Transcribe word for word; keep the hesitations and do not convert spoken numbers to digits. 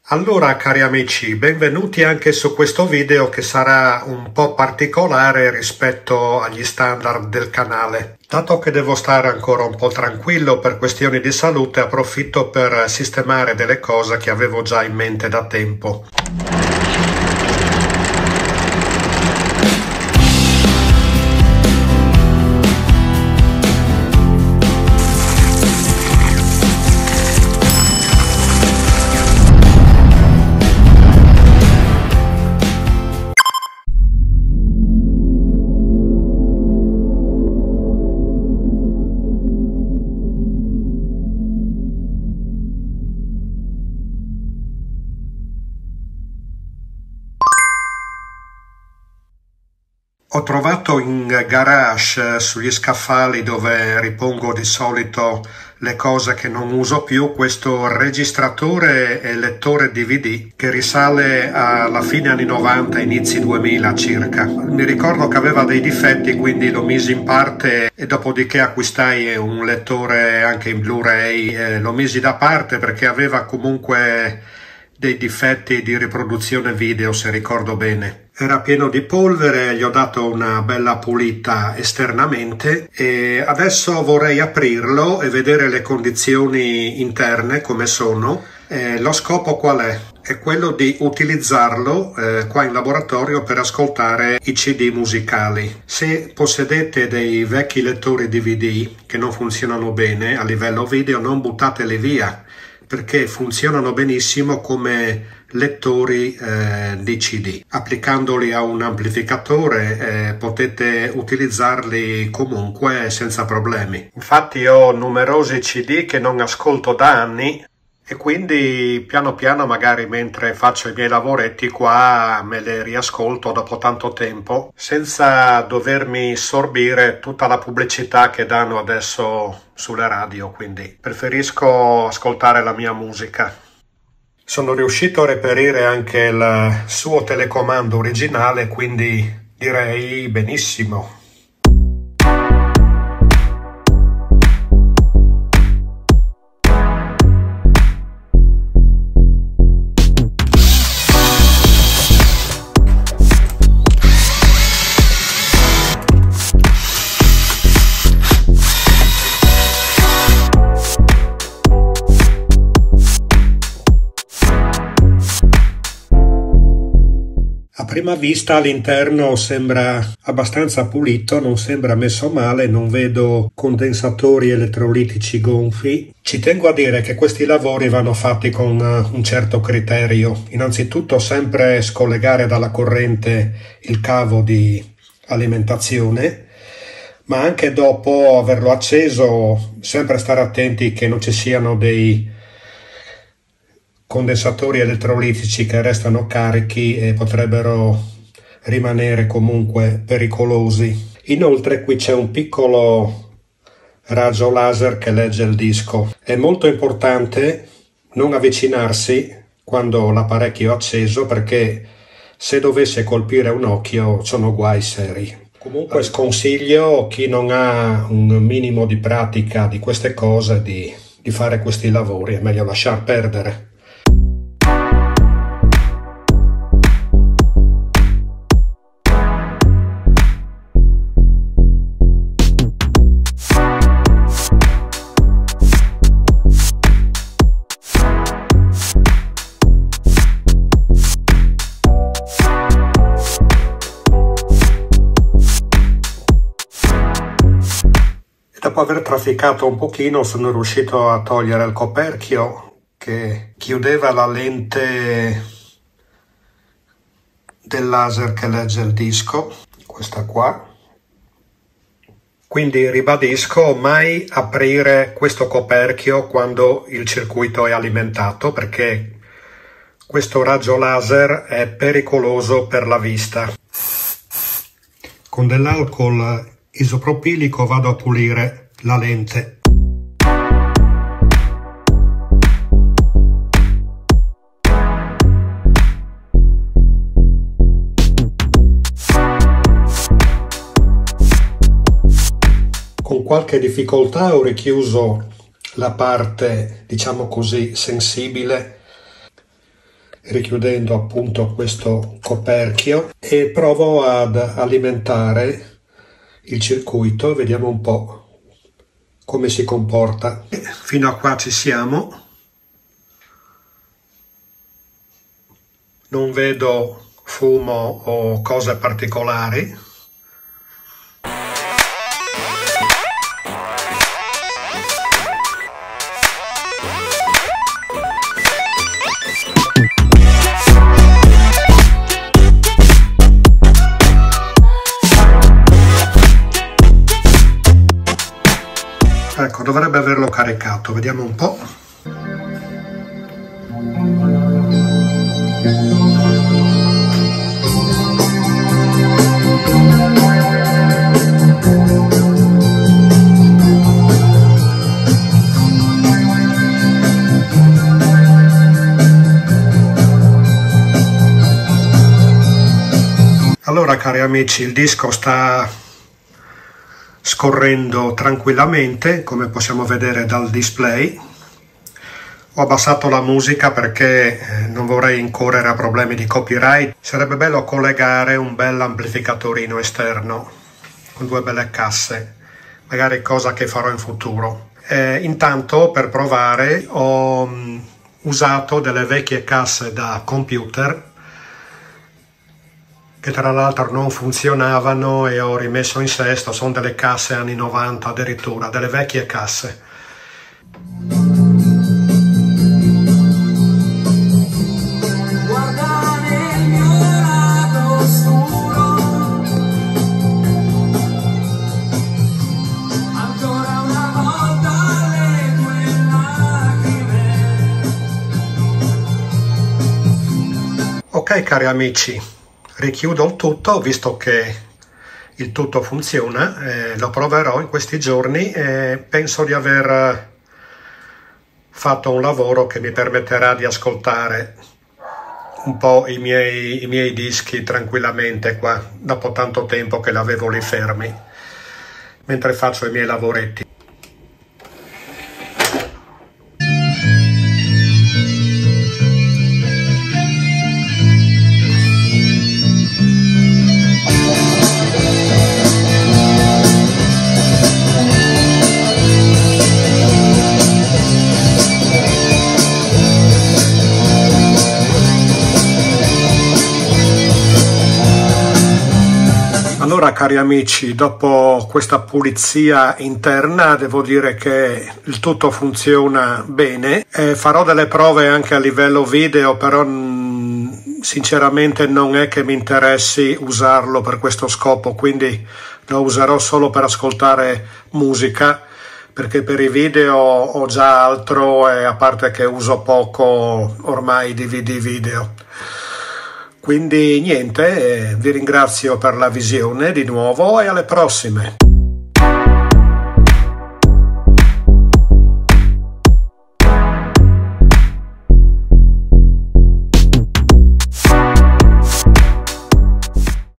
Allora, cari amici, benvenuti anche su questo video che sarà un po' particolare rispetto agli standard del canale. Dato che devo stare ancora un po' tranquillo per questioni di salute, approfitto per sistemare delle cose che avevo già in mente da tempo. Ho trovato in garage, sugli scaffali dove ripongo di solito le cose che non uso più, questo registratore e lettore D V D che risale alla fine anni novanta, inizi duemila circa. Mi ricordo che aveva dei difetti, quindi lo misi in parte e dopodiché acquistai un lettore anche in Blu-ray, eh, lo misi da parte perché aveva comunque dei difetti di riproduzione video, se ricordo bene. Era pieno di polvere, gli ho dato una bella pulita esternamente e adesso vorrei aprirlo e vedere le condizioni interne come sono. Eh, lo scopo qual è? È quello di utilizzarlo eh, qua in laboratorio per ascoltare i C D musicali. Se possedete dei vecchi lettori D V D che non funzionano bene a livello video, non buttateli via, perché funzionano benissimo come lettori eh, di C D. Applicandoli a un amplificatore eh, potete utilizzarli comunque senza problemi. Infatti ho numerosi C D che non ascolto da anni e quindi piano piano, magari mentre faccio i miei lavoretti qua, me le riascolto dopo tanto tempo senza dovermi sorbire tutta la pubblicità che danno adesso sulle radio, quindi preferisco ascoltare la mia musica. Sono riuscito a reperire anche il suo telecomando originale, quindi direi benissimo. A prima vista all'interno sembra abbastanza pulito, non sembra messo male, non vedo condensatori elettrolitici gonfi. Ci tengo a dire che questi lavori vanno fatti con un certo criterio. Innanzitutto sempre scollegare dalla corrente il cavo di alimentazione, ma anche dopo averlo acceso sempre stare attenti che non ci siano dei condensatori elettrolitici che restano carichi e potrebbero rimanere comunque pericolosi. Inoltre qui c'è un piccolo raggio laser che legge il disco. È molto importante non avvicinarsi quando l'apparecchio è acceso, perché se dovesse colpire un occhio sono guai seri. Comunque sconsiglio chi non ha un minimo di pratica di queste cose di, di fare questi lavori, è meglio lasciar perdere. Dopo aver trafficato un pochino sono riuscito a togliere il coperchio che chiudeva la lente del laser che legge il disco, questa qua. Quindi ribadisco, mai aprire questo coperchio quando il circuito è alimentato, perché questo raggio laser è pericoloso per la vista. Con dell'alcol isopropilico vado a pulire la lente. Con qualche difficoltà ho richiuso la parte, diciamo così, sensibile richiudendo appunto questo coperchio, e provo ad alimentare il circuito. Vediamo un po' come si comporta. Fino a qua ci siamo. Non vedo fumo o cose particolari. Ecco, dovrebbe averlo caricato, vediamo un po'. Allora, cari amici, il disco sta scorrendo tranquillamente, come possiamo vedere dal display. Ho abbassato la musica perché non vorrei incorrere a problemi di copyright. Sarebbe bello collegare un bel amplificatorino esterno con due belle casse, magari cosa che farò in futuro. Eh, intanto, per provare, ho um, usato delle vecchie casse da computer che tra l'altro non funzionavano e ho rimesso in sesto. Sono delle casse anni novanta addirittura, delle vecchie casse. Guarda nel mio lato oscuro, ancora una volta le tue lacrime. Ok, cari amici, richiudo il tutto, visto che il tutto funziona. Eh, lo proverò in questi giorni e penso di aver fatto un lavoro che mi permetterà di ascoltare un po' i miei, i miei dischi tranquillamente qua, dopo tanto tempo che li avevo lì fermi, mentre faccio i miei lavoretti. Allora, cari amici, dopo questa pulizia interna devo dire che il tutto funziona bene. Eh, farò delle prove anche a livello video, però mh, sinceramente non è che mi interessi usarlo per questo scopo, quindi lo userò solo per ascoltare musica, perché per i video ho già altro, e a parte che uso poco ormai D V D video. Quindi niente, vi ringrazio per la visione di nuovo e alle prossime.